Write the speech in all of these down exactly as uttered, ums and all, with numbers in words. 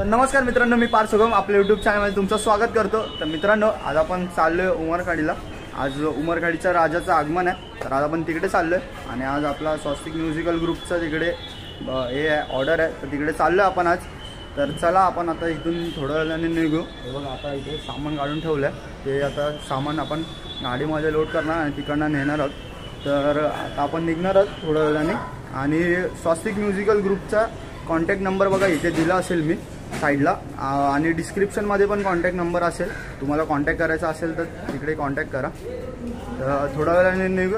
नमस्कार मित्रांनो, मी पार्थ सुगम आपल्या यूट्यूब चॅनलमध्ये तुमचं स्वागत करतो। तर मित्रांनो, आज आपण चाललोय उमरखाडीला। आज उमरखाडीच्या राजाचं आगमन आहे, तर आज आपण तिकडे चाललोय आणि आज आपला स्वस्तिक म्युझिकल ग्रुपचा तिकडे हे आहे, ऑर्डर आहे, तर तिकडे चाललोय आपण आज। तर चला आपण आता इथून थोड्या वेळाने निघू। बघा आता इथे सामान काढून ठेवलं आहे, ते आता सामान आपण गाडीमध्ये लोड करणार आणि तिकडनं नेणार आहोत। तर आता आपण निघणार आहोत थोड्या वेळाने। आणि स्वस्तिक म्युझिकल ग्रुपचा कॉन्टॅक्ट नंबर बघा इथे दिला असेल मी साईडला, आणि डिस्क्रिप्शनमध्ये पण कॉन्टॅक्ट नंबर असेल, तुम्हाला कॉन्टॅक्ट करायचा असेल तर तिकडे कॉन्टॅक्ट करा। तर थोड्या वेळाने निघू।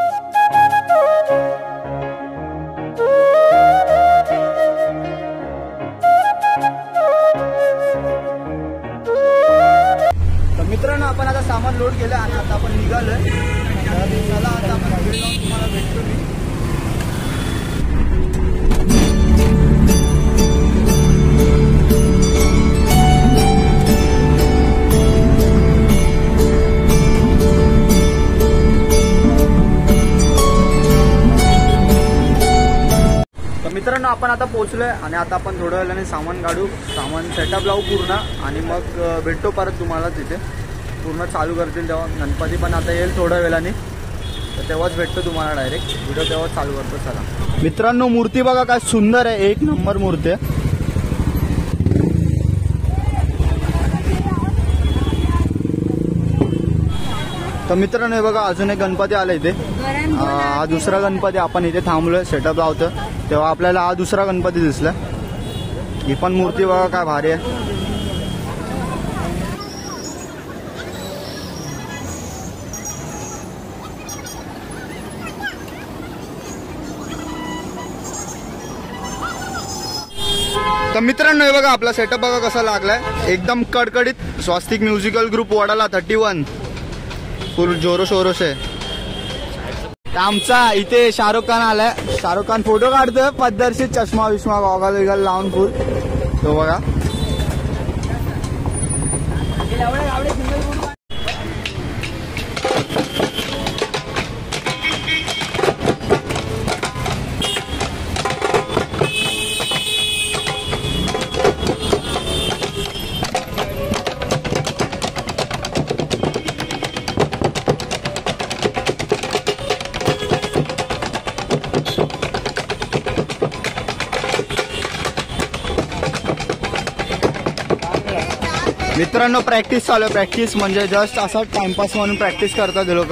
तर मित्रांनो, आपण आता सामान लोड केलं आणि आता आपण निघालोय। तर चला आता आपण तिकडे जाऊन तुम्हाला भेटतो मी। मित्रांनो, आपण आता पोहोचलोय आणि आता आपण थोड्या वेळाने सामान काढू, सामान सेटअप लावू पूर्ण, आणि मग भेटतो परत तुम्हाला तिथे। पूर्ण चालू करतील तेव्हा गणपती पण आता येईल थोड्या वेळाने, तर तेव्हाच भेटतो तुम्हाला डायरेक्ट व्हिडिओ, तेव्हाच चालू करतो। चला मित्रांनो, मूर्ती बघा काय सुंदर आहे, एक नंबर मूर्ती आहे। तर मित्रांनो हे बघा, अजून एक गणपती आला इथे, हा दुसरा गणपती। आपण इथे थांबलोय सेटअप लावतो तेव्हा आपल्याला हा दुसरा गणपती दिसला। ही पण मूर्ती बघा काय भारी आहे। तर मित्रांनो हे बघा, आपला सेटअप बघा कसा लागलाय, एकदम कडकडीत। Swastik musical group Wadala thirty one full जोरो शोरो से। आमचा इथे शाहरुख खान आलाय, शाहरुख खान फोटो काढतोय पद्धतशीर, चष्मा विष्मा गॉगल विगल लावून फुल, तो बघा। मित्रांनो प्रॅक्टिस चालू आहे, प्रॅक्टिस म्हणजे जस्ट असं टाइमपास म्हणून प्रॅक्टिस करतात लोक।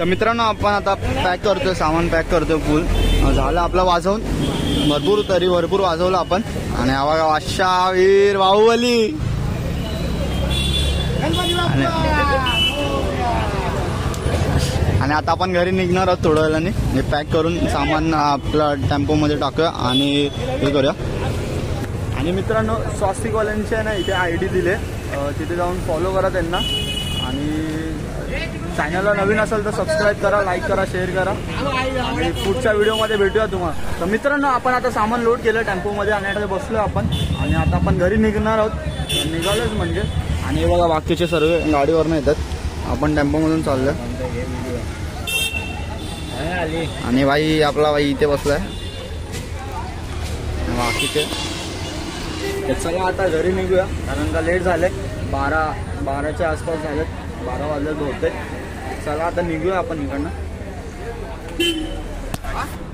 मित्रांनो आपण आता पॅक करतोय, सामान पॅक करतोय फुल. झालं आपलं वाजवून भरपूर, तरी भरपूर वाजवलं आपण. आणि आवा वाशा वीर बाहुबली. आणि आता आपण घरी निघणार आहोत थोड्या वेळाने. हे पॅक करून सामान आपला टेम्पोमध्ये टाकूया आणि हे करूया. आणि मित्रांनो स्वास्तिकवाल्यांची आहे ना इथे आय डी दिले, तिथे जाऊन फॉलो करा त्यांना. आणि चॅनलला नवीन असेल तर सबस्क्राईब करा, लाईक करा, शेअर करा. आणि पुढच्या व्हिडिओमध्ये भेटूया तुम्हाला. तर मित्रांनो आपण आता सामान लोड केलं टेम्पोमध्ये आणि आता बसलो आपण. आणि आता आपण घरी निघणार आहोत, निघालोच म्हणजे. आणि हे बघा बाकीचे सर्व गाडीवरनं येतात, आपण टेम्पोमधून चाललोय. आणि बाई आपला बाई इथे बसलाय बाकीचे. चला आता घरी निघूया कारण का लेट झाले, बारा बाराच्या आसपास झालेत, बारा वाजले होते. चला आता निघूया आपण इकडनं.